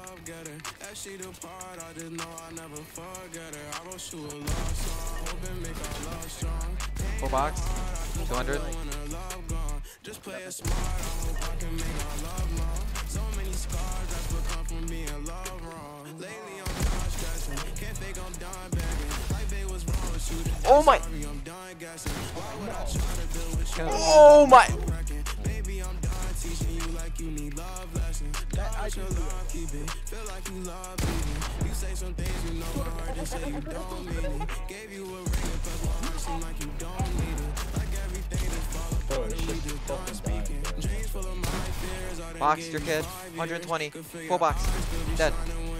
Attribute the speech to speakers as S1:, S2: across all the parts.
S1: love getter. As she depart, I just know I never forget her. I wrote you a love song, hoping make our love strong.
S2: Full box. 200.
S1: Just play it smart, I hope I can make our love long. So many scars that's what come from being loved wrong. Lately I'm done stressing, can't fake I'm done begging. Like they was wrong with you today.
S2: Oh my.
S1: Sorry, I'm done guessing. Why would I try to build with you?
S2: Oh my.
S1: Maybe I'm done teaching you like you need love lessons. I your love keep it, feel like you love me. You say some things you know I heard, just say you don't mean it. Gave you a ring and plus my heart seem like you don't need it. Like everything just fall apart and we just done speaking. Dreams full of my fears.
S2: Box your kid. 120. Full box. Dead.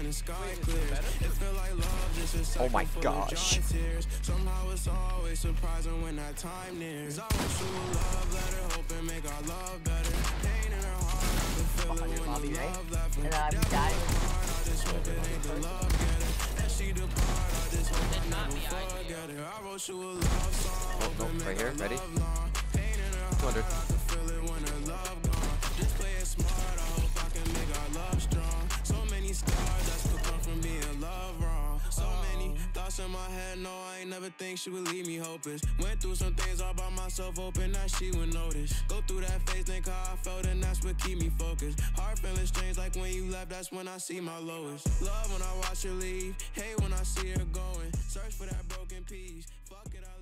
S2: Oh my gosh.
S1: Somehow it's always surprising when that time nears. I wish you a love letter, hoping make our love better. Pain in her heart, I can feel it when the love left her. I just hope it ain't the love getter. As she depart, I just hope I never forget her. I wrote you a love song, hoping
S2: Right here. Ready?
S1: 200. I can feel it when her love gone. Just play it smart, I hope I can make our love strong. So many scars that's what come from being loved wrong. So many thoughts in my head, no, I ain't never think she would leave me hopeless. Went through some things all by myself, hoping that she would notice. Go through that phase, think how I felt, and that's what keep me focused. Heart feeling strange, like when you left, that's when I see my lowest. Love when I watch her leave, hate when I see her going. Search for that broken piece, fuck it, I